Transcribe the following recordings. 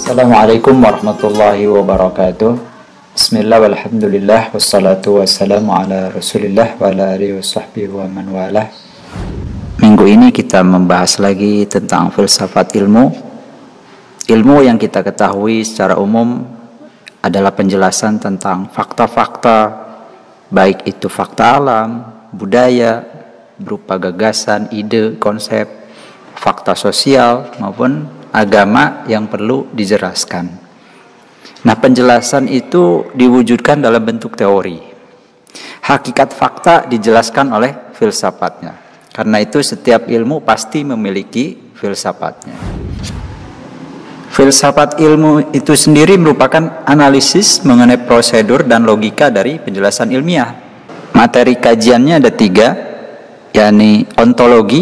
Assalamualaikum warahmatullahi wabarakatuh. Bismillah walhamdulillah wassalatu wassalamu ala rasulillah wa ala alihi wasahbihi wa man walah. Minggu ini kita membahas lagi tentang filsafat ilmu. Ilmu yang kita ketahui secara umum adalah penjelasan tentang fakta-fakta, baik itu fakta alam, budaya, berupa gagasan, ide, konsep, fakta sosial maupun agama yang perlu dijelaskan. Nah, penjelasan itu diwujudkan dalam bentuk teori. Hakikat fakta dijelaskan oleh filsafatnya. Karena itu setiap ilmu pasti memiliki filsafatnya. Filsafat ilmu itu sendiri merupakan analisis mengenai prosedur dan logika dari penjelasan ilmiah. Materi kajiannya ada 3, yakni ontologi,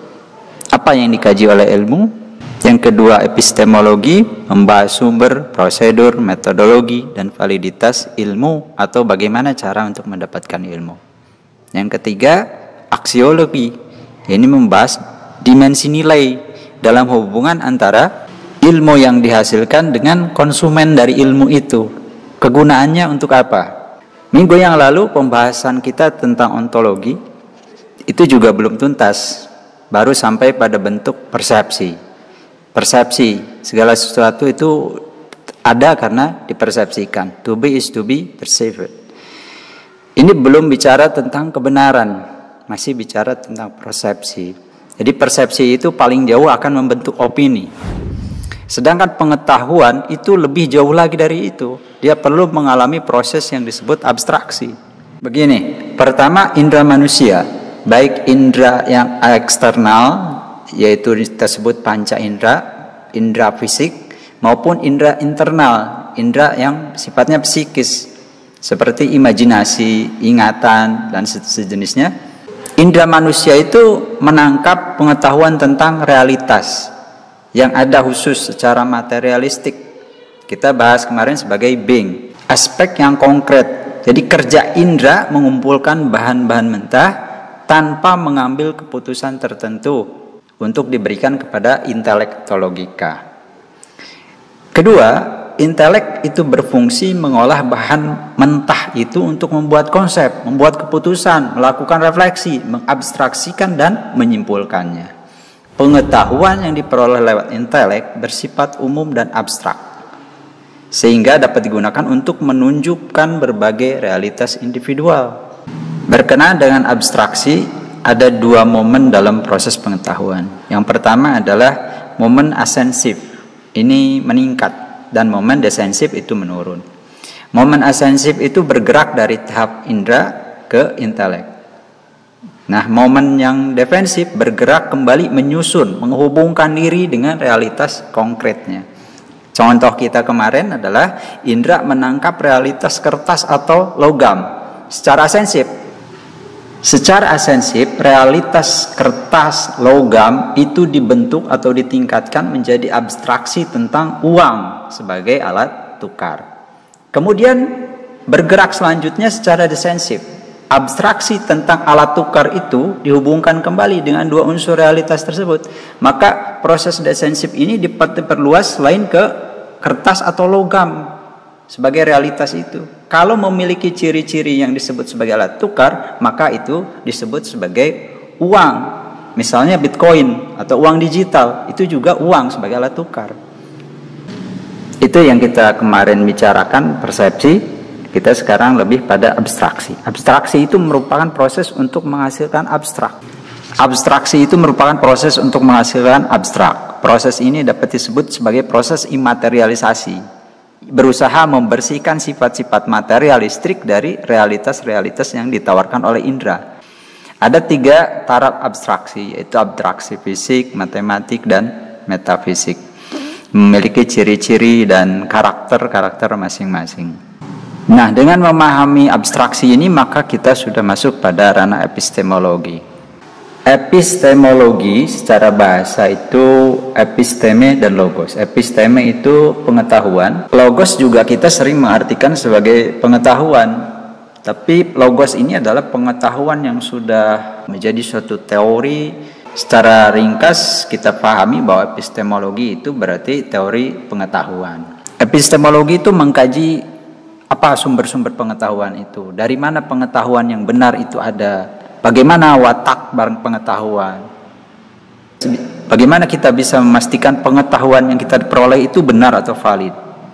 apa yang dikaji oleh ilmu. Yang kedua, epistemologi, membahas sumber, prosedur, metodologi, dan validitas ilmu atau bagaimana cara untuk mendapatkan ilmu. Yang ketiga, aksiologi. Ini membahas dimensi nilai dalam hubungan antara ilmu yang dihasilkan dengan konsumen dari ilmu itu. Kegunaannya untuk apa? Minggu yang lalu pembahasan kita tentang ontologi itu juga belum tuntas. Baru sampai pada bentuk persepsi. Persepsi, segala sesuatu itu ada karena dipersepsikan. To be is to be perceived. Ini belum bicara tentang kebenaran, masih bicara tentang persepsi. Jadi persepsi itu paling jauh akan membentuk opini. Sedangkan pengetahuan itu lebih jauh lagi dari itu. Dia perlu mengalami proses yang disebut abstraksi. Begini, pertama indera manusia, baik indera yang eksternal, yaitu tersebut panca indera, indera fisik, maupun indera internal, indera yang sifatnya psikis, seperti imajinasi, ingatan, dan sejenisnya. Indera manusia itu menangkap pengetahuan tentang realitas yang ada khusus secara materialistik. Kita bahas kemarin sebagai being, aspek yang konkret. Jadi kerja indera mengumpulkan bahan-bahan mentah tanpa mengambil keputusan tertentu untuk diberikan kepada intelektologika. Kedua, intelek itu berfungsi mengolah bahan mentah itu untuk membuat konsep, membuat keputusan, melakukan refleksi, mengabstraksikan dan menyimpulkannya. Pengetahuan yang diperoleh lewat intelek bersifat umum dan abstrak, sehingga dapat digunakan untuk menunjukkan berbagai realitas individual. Berkenaan dengan abstraksi, ada 2 momen dalam proses pengetahuan. Yang pertama adalah momen asensif, ini meningkat, dan momen desensif itu menurun. Momen asensif itu bergerak dari tahap indera ke intelek. Nah, momen yang defensif bergerak kembali menyusun, menghubungkan diri dengan realitas konkretnya. Contoh kita kemarin adalah indera menangkap realitas kertas atau logam secara asensif. Secara asensif, realitas kertas, logam itu dibentuk atau ditingkatkan menjadi abstraksi tentang uang sebagai alat tukar. Kemudian bergerak selanjutnya secara desensif. Abstraksi tentang alat tukar itu dihubungkan kembali dengan 2 unsur realitas tersebut. Maka proses desensif ini diperluas selain ke kertas atau logam sebagai realitas itu. Kalau memiliki ciri-ciri yang disebut sebagai alat tukar, maka itu disebut sebagai uang. Misalnya Bitcoin atau uang digital, itu juga uang sebagai alat tukar. Itu yang kita kemarin bicarakan, persepsi. Kita sekarang lebih pada abstraksi. Abstraksi itu merupakan proses untuk menghasilkan abstrak. Abstraksi itu merupakan proses untuk menghasilkan abstrak. Proses ini dapat disebut sebagai proses imaterialisasi. Berusaha membersihkan sifat-sifat materialistik dari realitas-realitas yang ditawarkan oleh indera. Ada 3 taraf abstraksi, yaitu abstraksi fisik, matematik, dan metafisik. Memiliki ciri-ciri dan karakter-karakter masing-masing. Nah, dengan memahami abstraksi ini, maka kita sudah masuk pada ranah epistemologi. Epistemologi secara bahasa itu episteme dan logos. Episteme itu pengetahuan. Logos juga kita sering mengartikan sebagai pengetahuan. Tapi logos ini adalah pengetahuan yang sudah menjadi suatu teori Secara ringkas kita pahami bahwa epistemologi itu berarti teori pengetahuan. Epistemologi itu mengkaji apa sumber-sumber pengetahuan itu, dari mana pengetahuan yang benar itu ada, bagaimana watak barang pengetahuan, bagaimana kita bisa memastikan pengetahuan yang kita peroleh itu benar atau valid,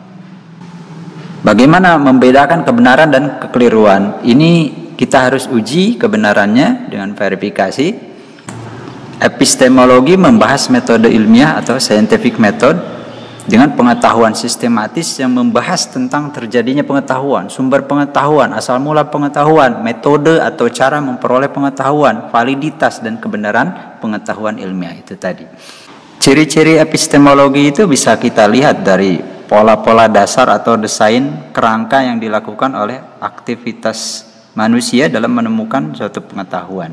bagaimana membedakan kebenaran dan kekeliruan. Ini kita harus uji kebenarannya dengan verifikasi. Epistemologi membahas metode ilmiah atau scientific method dengan pengetahuan sistematis yang membahas tentang terjadinya pengetahuan, sumber pengetahuan, asal mula pengetahuan, metode atau cara memperoleh pengetahuan, validitas dan kebenaran pengetahuan ilmiah itu tadi. Ciri-ciri epistemologi itu bisa kita lihat dari pola-pola dasar atau desain kerangka yang dilakukan oleh aktivitas manusia dalam menemukan suatu pengetahuan.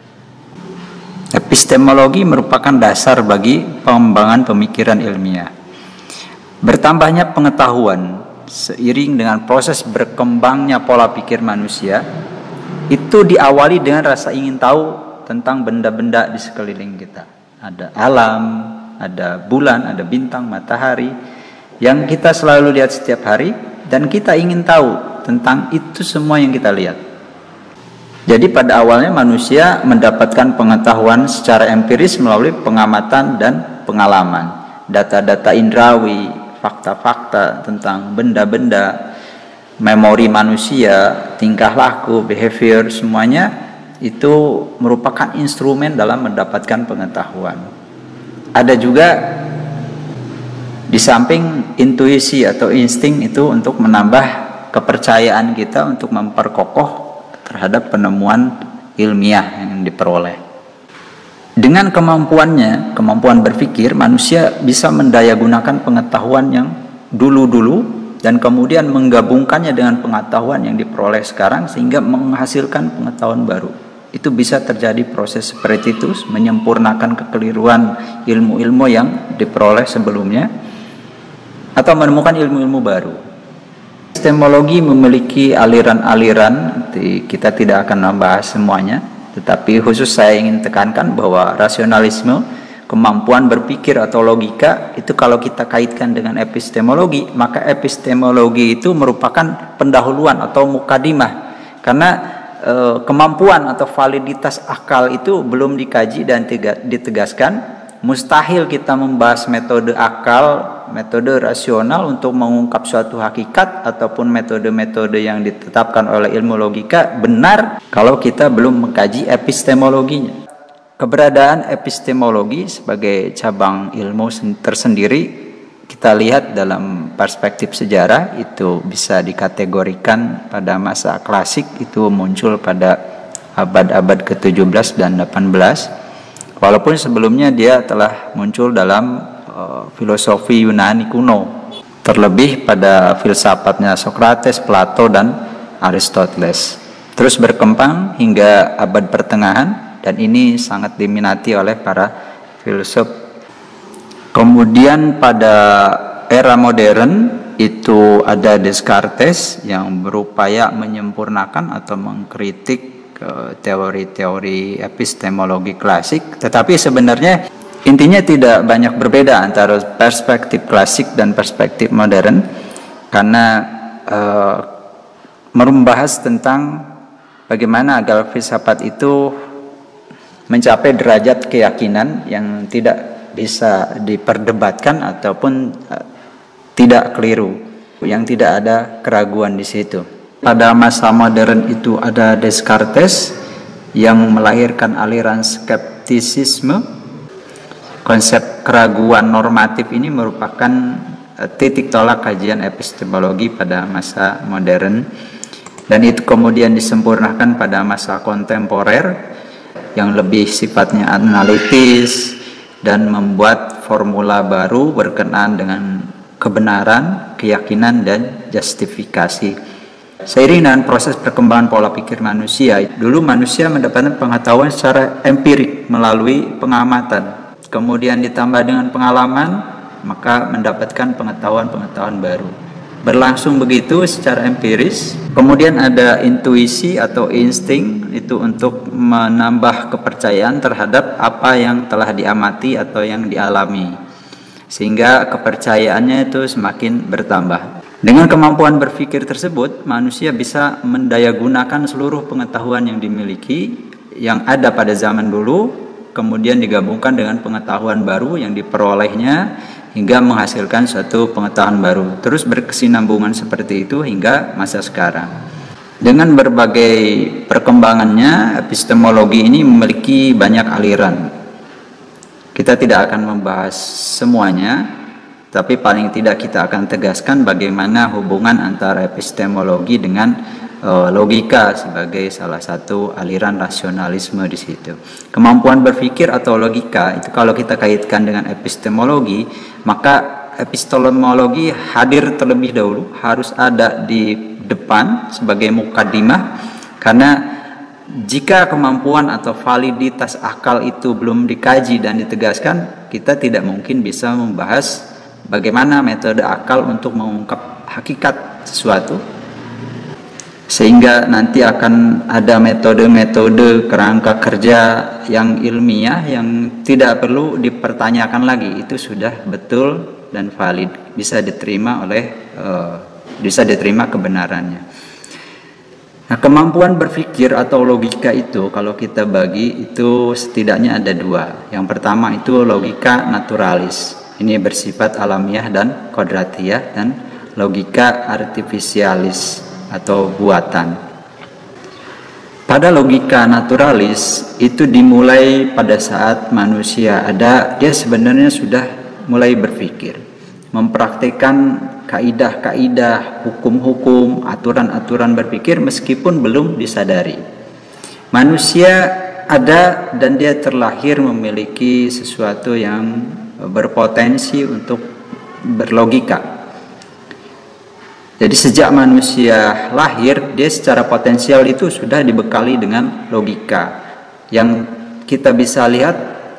Epistemologi merupakan dasar bagi pengembangan pemikiran ilmiah. Bertambahnya pengetahuan seiring dengan proses berkembangnya pola pikir manusia itu diawali dengan rasa ingin tahu tentang benda-benda di sekeliling kita. Ada alam, ada bulan, ada bintang, matahari yang kita selalu lihat setiap hari dan kita ingin tahu tentang itu semua yang kita lihat. Jadi pada awalnya manusia mendapatkan pengetahuan secara empiris melalui pengamatan dan pengalaman. Data-data indrawi, fakta-fakta tentang benda-benda, memori manusia, tingkah laku, behavior, semuanya itu merupakan instrumen dalam mendapatkan pengetahuan. Ada juga di samping intuisi atau insting itu untuk menambah kepercayaan kita untuk memperkokoh terhadap penemuan ilmiah yang diperoleh. Dengan kemampuannya, kemampuan berpikir, manusia bisa mendayagunakan pengetahuan yang dulu-dulu dan kemudian menggabungkannya dengan pengetahuan yang diperoleh sekarang sehingga menghasilkan pengetahuan baru. Itu bisa terjadi proses seperti itu, menyempurnakan kekeliruan ilmu-ilmu yang diperoleh sebelumnya atau menemukan ilmu-ilmu baru. Epistemologi memiliki aliran-aliran, kita tidak akan membahas semuanya, tetapi khusus saya ingin tekankan bahwa rasionalisme, kemampuan berpikir atau logika, itu kalau kita kaitkan dengan epistemologi, maka epistemologi itu merupakan pendahuluan atau mukadimah, karena kemampuan atau validitas akal itu belum dikaji dan ditegaskan. Mustahil kita membahas metode akal, metode rasional untuk mengungkap suatu hakikat ataupun metode-metode yang ditetapkan oleh ilmu logika benar kalau kita belum mengkaji epistemologinya. Keberadaan epistemologi sebagai cabang ilmu tersendiri kita lihat dalam perspektif sejarah itu bisa dikategorikan pada masa klasik, itu muncul pada abad-abad ke-17 dan 18. Walaupun sebelumnya dia telah muncul dalam filosofi Yunani kuno, terlebih pada filsafatnya Socrates, Plato, dan Aristoteles. Terus berkembang hingga abad pertengahan dan ini sangat diminati oleh para filsuf. Kemudian pada era modern itu ada Descartes yang berupaya menyempurnakan atau mengkritik teori-teori epistemologi klasik, tetapi sebenarnya intinya tidak banyak berbeda antara perspektif klasik dan perspektif modern, karena membahas tentang bagaimana agar filsafat itu mencapai derajat keyakinan yang tidak bisa diperdebatkan ataupun tidak keliru, yang tidak ada keraguan di situ. Pada masa modern itu ada Descartes yang melahirkan aliran skeptisisme. Konsep keraguan normatif ini merupakan titik tolak kajian epistemologi pada masa modern, dan itu kemudian disempurnakan pada masa kontemporer yang lebih sifatnya analitis dan membuat formula baru berkenaan dengan kebenaran, keyakinan, dan justifikasi. Seiring dengan proses perkembangan pola pikir manusia, dulu manusia mendapatkan pengetahuan secara empirik melalui pengamatan, kemudian ditambah dengan pengalaman, maka mendapatkan pengetahuan-pengetahuan baru. berlangsung begitu secara empiris. Kemudian ada intuisi atau insting, itu untuk menambah kepercayaan terhadap apa yang telah diamati atau yang dialami, sehingga kepercayaannya itu semakin bertambah. Dengan kemampuan berpikir tersebut, manusia bisa mendayagunakan seluruh pengetahuan yang dimiliki, yang ada pada zaman dulu, kemudian digabungkan dengan pengetahuan baru yang diperolehnya, hingga menghasilkan suatu pengetahuan baru. Terus berkesinambungan seperti itu hingga masa sekarang. Dengan berbagai perkembangannya, epistemologi ini memiliki banyak aliran. Kita tidak akan membahas semuanya, tapi paling tidak kita akan tegaskan bagaimana hubungan antara epistemologi dengan logika sebagai salah satu aliran rasionalisme di situ. Kemampuan berpikir atau logika itu kalau kita kaitkan dengan epistemologi, maka epistemologi hadir terlebih dahulu, harus ada di depan sebagai mukaddimah, karena jika kemampuan atau validitas akal itu belum dikaji dan ditegaskan, kita tidak mungkin bisa membahas bagaimana metode akal untuk mengungkap hakikat sesuatu. Sehingga nanti akan ada metode-metode kerangka kerja yang ilmiah yang tidak perlu dipertanyakan lagi, itu sudah betul dan valid, bisa diterima kebenarannya. Nah, kemampuan berpikir atau logika itu kalau kita bagi itu setidaknya ada dua. Yang pertama itu logika naturalis, ini bersifat alamiah dan kodratiyah, dan logika artifisialis atau buatan. Pada logika naturalis itu dimulai pada saat manusia ada, dia sebenarnya sudah mulai berpikir, mempraktikkan kaidah-kaidah, hukum-hukum, aturan-aturan berpikir meskipun belum disadari. Manusia ada dan dia terlahir memiliki sesuatu yang berpotensi untuk berlogika. Jadi sejak manusia lahir, dia secara potensial itu sudah dibekali dengan logika. Yang kita bisa lihat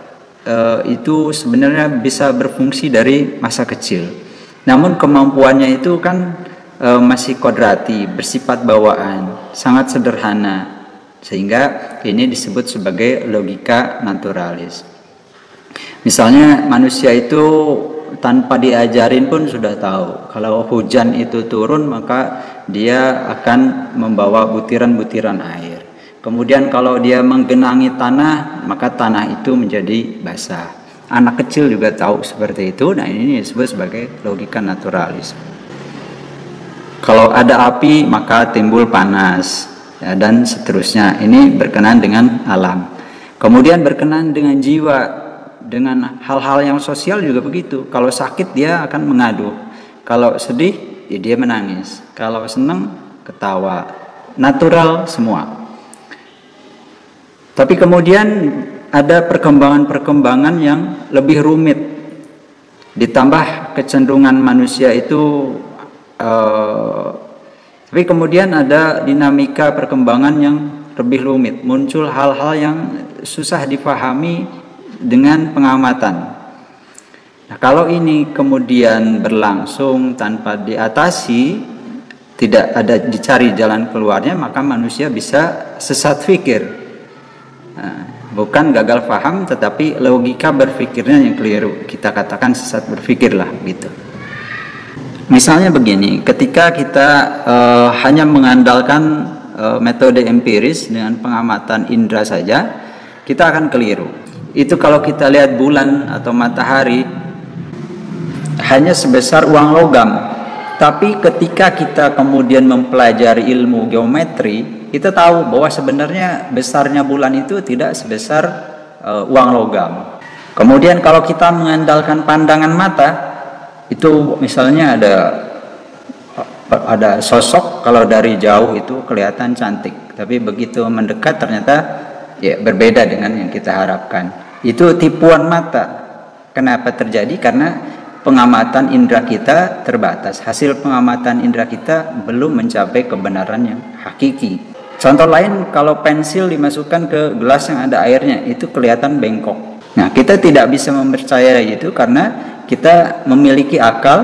itu sebenarnya bisa berfungsi dari masa kecil. Namun kemampuannya itu kan masih kodrati, bersifat bawaan, sangat sederhana. Sehingga ini disebut sebagai logika naturalis. Misalnya manusia itu tanpa diajarin pun sudah tahu kalau hujan itu turun maka dia akan membawa butiran-butiran air. Kemudian kalau dia menggenangi tanah maka tanah itu menjadi basah. Anak kecil juga tahu seperti itu. Nah, ini disebut sebagai logika naturalis. Kalau ada api maka timbul panas, ya, dan seterusnya. Ini berkenaan dengan alam. Kemudian berkenaan dengan jiwa. Dengan hal-hal yang sosial juga begitu. Kalau sakit dia akan mengadu, kalau sedih ya dia menangis, kalau senang ketawa, natural semua. Tapi kemudian ada perkembangan-perkembangan yang lebih rumit, ditambah kecenderungan manusia itu tapi kemudian ada dinamika perkembangan yang lebih rumit, muncul hal-hal yang susah dipahami dengan pengamatan. Nah, kalau ini kemudian berlangsung tanpa diatasi, tidak ada dicari jalan keluarnya, maka manusia bisa sesat fikir. Nah, bukan gagal paham, tetapi logika berpikirnya yang keliru. Kita katakan sesat berpikir lah, gitu. Misalnya begini, ketika kita hanya mengandalkan metode empiris dengan pengamatan indera saja, kita akan keliru. Itu kalau kita lihat bulan atau matahari hanya sebesar uang logam. Tapi ketika kita kemudian mempelajari ilmu geometri, kita tahu bahwa sebenarnya besarnya bulan itu tidak sebesar uang logam. Kemudian kalau kita mengandalkan pandangan mata, itu misalnya ada sosok, kalau dari jauh itu kelihatan cantik, tapi begitu mendekat ternyata ya berbeda dengan yang kita harapkan. Itu tipuan mata. Kenapa terjadi? Karena pengamatan indera kita terbatas. Hasil pengamatan indera kita belum mencapai kebenaran yang hakiki. Contoh lain, kalau pensil dimasukkan ke gelas yang ada airnya, itu kelihatan bengkok. Nah, kita tidak bisa mempercayai itu karena kita memiliki akal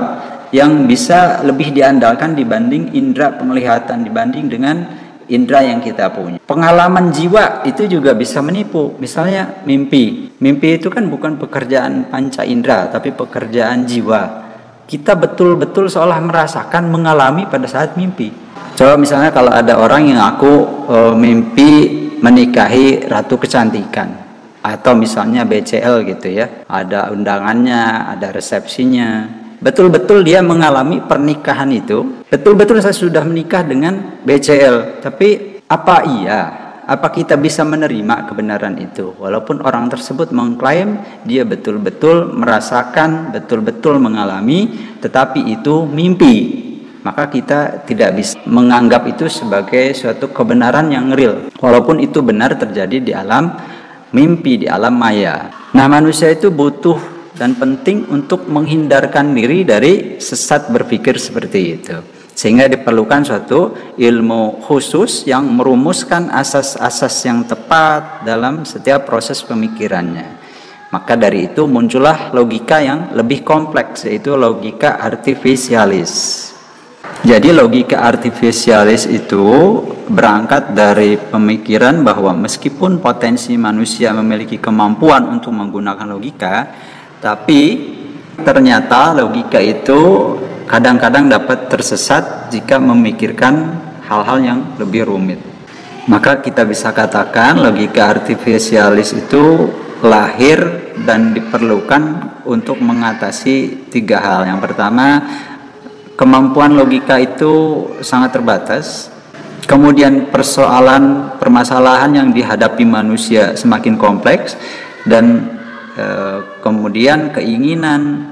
yang bisa lebih diandalkan dibanding indera penglihatan, dibanding dengan indera yang kita punya. Pengalaman jiwa itu juga bisa menipu. Misalnya mimpi. Mimpi itu kan bukan pekerjaan panca indera, tapi pekerjaan jiwa. Kita betul-betul seolah merasakan, mengalami pada saat mimpi. Coba misalnya kalau ada orang yang mimpi menikahi ratu kecantikan, atau misalnya BCL gitu ya, ada undangannya, ada resepsinya, betul-betul dia mengalami pernikahan itu, betul-betul saya sudah menikah dengan BCL. Tapi apa kita bisa menerima kebenaran itu? Walaupun orang tersebut mengklaim dia betul-betul merasakan, betul-betul mengalami, tetapi itu mimpi, maka kita tidak bisa menganggap itu sebagai suatu kebenaran yang real, walaupun itu benar terjadi di alam mimpi, di alam maya. Nah, manusia itu butuh dan penting untuk menghindarkan diri dari sesat berpikir seperti itu, sehingga diperlukan suatu ilmu khusus yang merumuskan asas-asas yang tepat dalam setiap proses pemikirannya. Maka dari itu muncullah logika yang lebih kompleks, yaitu logika artifisialis. Jadi logika artifisialis itu berangkat dari pemikiran bahwa meskipun potensi manusia memiliki kemampuan untuk menggunakan logika, tapi ternyata logika itu kadang-kadang dapat tersesat jika memikirkan hal-hal yang lebih rumit. Maka kita bisa katakan logika artifisialis itu lahir dan diperlukan untuk mengatasi 3 hal. Yang pertama, kemampuan logika itu sangat terbatas. Kemudian permasalahan yang dihadapi manusia semakin kompleks, dan kemudian keinginan,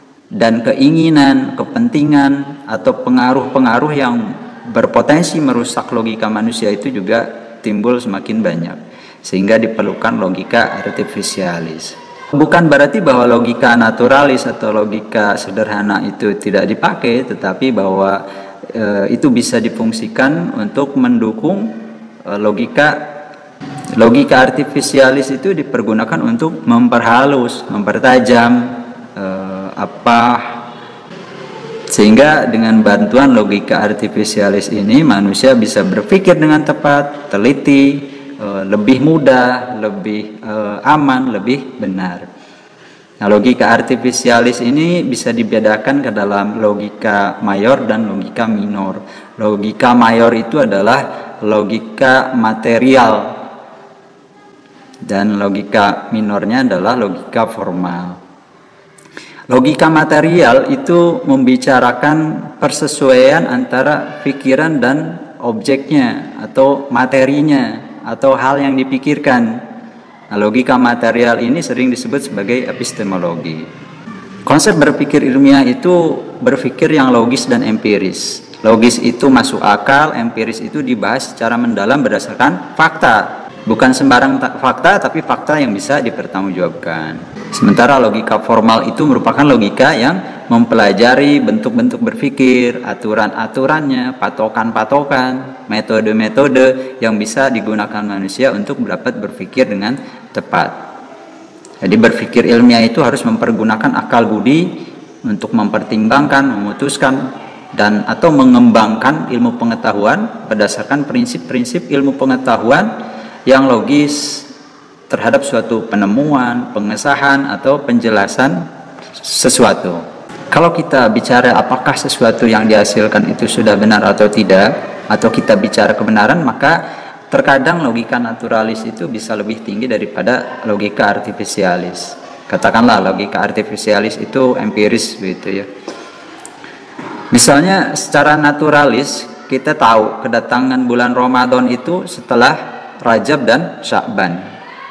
kepentingan atau pengaruh-pengaruh yang berpotensi merusak logika manusia itu juga timbul semakin banyak, sehingga diperlukan logika artifisialis. Bukan berarti bahwa logika naturalis atau logika sederhana itu tidak dipakai, tetapi bahwa itu bisa difungsikan untuk mendukung logika artifisialis itu dipergunakan untuk memperhalus, mempertajam sehingga dengan bantuan logika artifisialis ini manusia bisa berpikir dengan tepat, teliti, lebih mudah, lebih aman, lebih benar. Nah, logika artifisialis ini bisa dibedakan ke dalam logika mayor dan logika minor. Logika mayor itu adalah logika material, dan logika minornya adalah logika formal. Logika material itu membicarakan persesuaian antara pikiran dan objeknya atau materinya atau hal yang dipikirkan. Nah, logika material ini sering disebut sebagai epistemologi. Konsep berpikir ilmiah itu berpikir yang logis dan empiris. Logis itu masuk akal, empiris itu dibahas secara mendalam berdasarkan fakta. Bukan sembarang fakta, tapi fakta yang bisa dipertanggungjawabkan. Sementara logika formal itu merupakan logika yang mempelajari bentuk-bentuk berpikir, aturan-aturannya, patokan-patokan, metode-metode yang bisa digunakan manusia untuk dapat berpikir dengan tepat. Jadi berpikir ilmiah itu harus mempergunakan akal budi untuk mempertimbangkan, memutuskan, dan atau mengembangkan ilmu pengetahuan berdasarkan prinsip-prinsip ilmu pengetahuan yang logis terhadap suatu penemuan, pengesahan, atau penjelasan sesuatu. Kalau kita bicara apakah sesuatu yang dihasilkan itu sudah benar atau tidak, atau kita bicara kebenaran, maka terkadang logika naturalis itu bisa lebih tinggi daripada logika artifisialis. Katakanlah logika artifisialis itu empiris gitu ya. Misalnya secara naturalis kita tahu kedatangan bulan Ramadan itu setelah Rajab dan Sya'ban.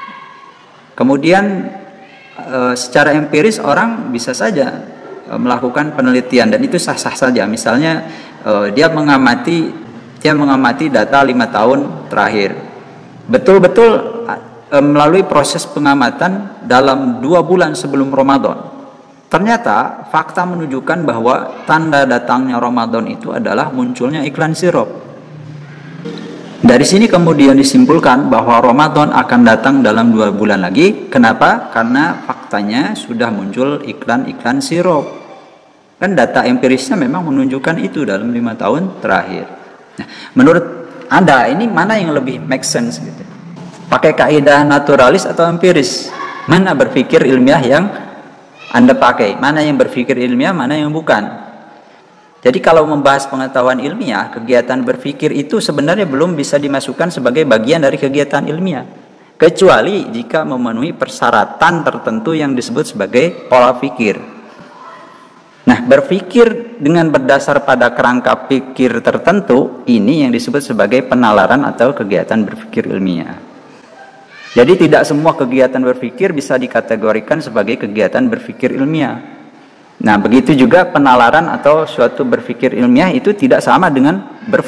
Kemudian secara empiris orang bisa saja melakukan penelitian dan itu sah-sah saja. Misalnya dia mengamati data 5 tahun terakhir. Betul-betul melalui proses pengamatan dalam 2 bulan sebelum Ramadan. Ternyata fakta menunjukkan bahwa tanda datangnya Ramadan itu adalah munculnya iklan sirup. Dari sini kemudian disimpulkan bahwa Ramadan akan datang dalam 2 bulan lagi. Kenapa? Karena faktanya sudah muncul iklan-iklan sirup. Kan data empirisnya memang menunjukkan itu dalam 5 tahun terakhir. Nah, menurut Anda ini mana yang lebih make sense gitu? Pakai kaidah naturalis atau empiris? Mana berpikir ilmiah yang Anda pakai? Mana yang berpikir ilmiah, mana yang bukan? Jadi kalau membahas pengetahuan ilmiah, kegiatan berpikir itu sebenarnya belum bisa dimasukkan sebagai bagian dari kegiatan ilmiah. Kecuali jika memenuhi persyaratan tertentu yang disebut sebagai pola pikir. Nah, berpikir dengan berdasar pada kerangka pikir tertentu, ini yang disebut sebagai penalaran atau kegiatan berpikir ilmiah. Jadi tidak semua kegiatan berpikir bisa dikategorikan sebagai kegiatan berpikir ilmiah. Nah, begitu juga penalaran atau suatu berpikir ilmiah itu tidak sama dengan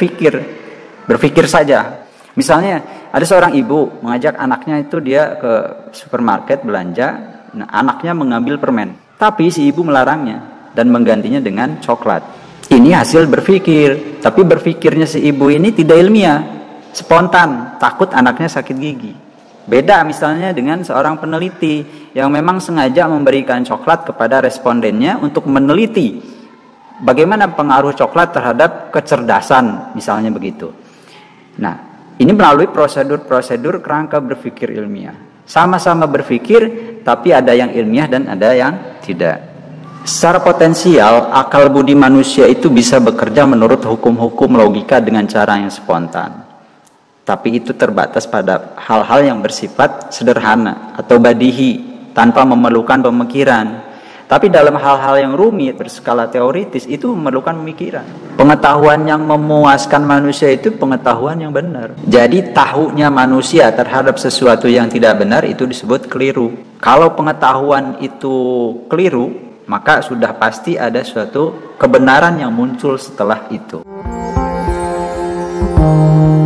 berpikir saja. Misalnya, ada seorang ibu mengajak anaknya itu dia ke supermarket belanja, nah, anaknya mengambil permen, tapi si ibu melarangnya dan menggantinya dengan coklat. Ini hasil berpikir, tapi berpikirnya si ibu ini tidak ilmiah, spontan, takut anaknya sakit gigi. Beda misalnya dengan seorang peneliti yang memang sengaja memberikan coklat kepada respondennya untuk meneliti bagaimana pengaruh coklat terhadap kecerdasan, misalnya begitu. Nah, ini melalui prosedur-prosedur kerangka berpikir ilmiah. Sama-sama berpikir, tapi ada yang ilmiah dan ada yang tidak. Secara potensial, akal budi manusia itu bisa bekerja menurut hukum-hukum logika dengan cara yang spontan. Tapi itu terbatas pada hal-hal yang bersifat sederhana atau badihi, tanpa memerlukan pemikiran. Tapi dalam hal-hal yang rumit berskala teoritis itu memerlukan pemikiran. Pengetahuan yang memuaskan manusia itu pengetahuan yang benar. Jadi tahunya manusia terhadap sesuatu yang tidak benar itu disebut keliru. Kalau pengetahuan itu keliru, maka sudah pasti ada suatu kebenaran yang muncul setelah itu.